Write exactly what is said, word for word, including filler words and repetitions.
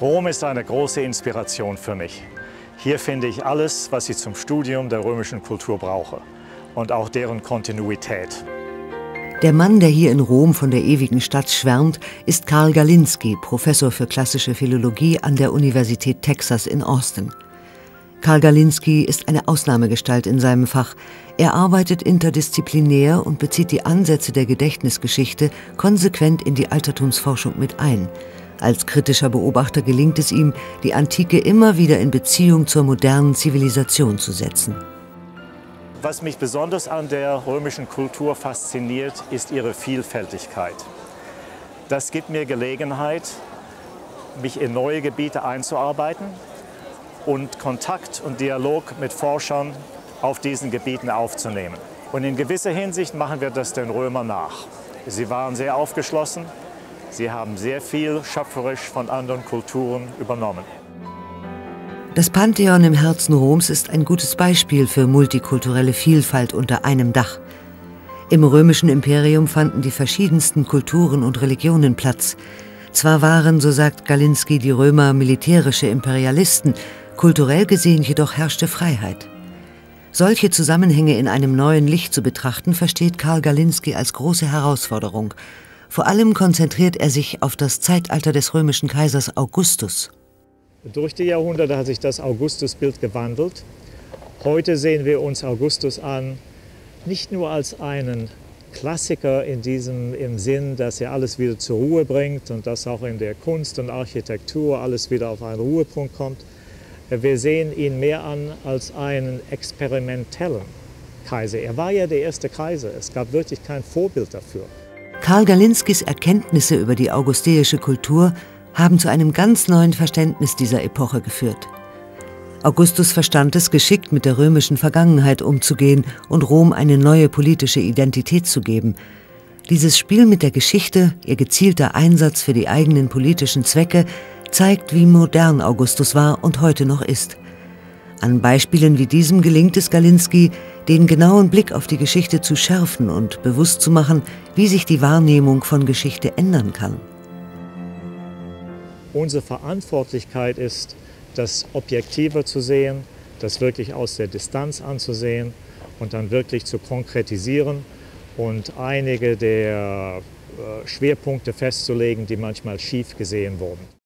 Rom ist eine große Inspiration für mich. Hier finde ich alles, was ich zum Studium der römischen Kultur brauche und auch deren Kontinuität. Der Mann, der hier in Rom von der ewigen Stadt schwärmt, ist Karl Galinski, Professor für klassische Philologie an der Universität Texas in Austin. Karl Galinski ist eine Ausnahmegestalt in seinem Fach. Er arbeitet interdisziplinär und bezieht die Ansätze der Gedächtnisgeschichte konsequent in die Altertumsforschung mit ein. Als kritischer Beobachter gelingt es ihm, die Antike immer wieder in Beziehung zur modernen Zivilisation zu setzen. Was mich besonders an der römischen Kultur fasziniert, ist ihre Vielfältigkeit. Das gibt mir Gelegenheit, mich in neue Gebiete einzuarbeiten und Kontakt und Dialog mit Forschern auf diesen Gebieten aufzunehmen. Und in gewisser Hinsicht machen wir das den Römern nach. Sie waren sehr aufgeschlossen, sie haben sehr viel schöpferisch von anderen Kulturen übernommen. Das Pantheon im Herzen Roms ist ein gutes Beispiel für multikulturelle Vielfalt unter einem Dach. Im römischen Imperium fanden die verschiedensten Kulturen und Religionen Platz. Zwar waren, so sagt Galinski, die Römer militärische Imperialisten, kulturell gesehen jedoch herrschte Freiheit. Solche Zusammenhänge in einem neuen Licht zu betrachten, versteht Karl Galinski als große Herausforderung. Vor allem konzentriert er sich auf das Zeitalter des römischen Kaisers Augustus. Durch die Jahrhunderte hat sich das Augustusbild gewandelt. Heute sehen wir uns Augustus an, nicht nur als einen Klassiker in diesem, im Sinn, dass er alles wieder zur Ruhe bringt und dass auch in der Kunst und Architektur alles wieder auf einen Ruhepunkt kommt. Wir sehen ihn mehr an als einen experimentellen Kaiser. Er war ja der erste Kaiser, es gab wirklich kein Vorbild dafür. Karl Galinskis Erkenntnisse über die augusteische Kultur haben zu einem ganz neuen Verständnis dieser Epoche geführt. Augustus verstand es, geschickt mit der römischen Vergangenheit umzugehen und Rom eine neue politische Identität zu geben. Dieses Spiel mit der Geschichte, ihr gezielter Einsatz für die eigenen politischen Zwecke, zeigt, wie modern Augustus war und heute noch ist. An Beispielen wie diesem gelingt es Galinski, den genauen Blick auf die Geschichte zu schärfen und bewusst zu machen, wie sich die Wahrnehmung von Geschichte ändern kann. Unsere Verantwortlichkeit ist, das objektiver zu sehen, das wirklich aus der Distanz anzusehen und dann wirklich zu konkretisieren und einige der Schwerpunkte festzulegen, die manchmal schief gesehen wurden.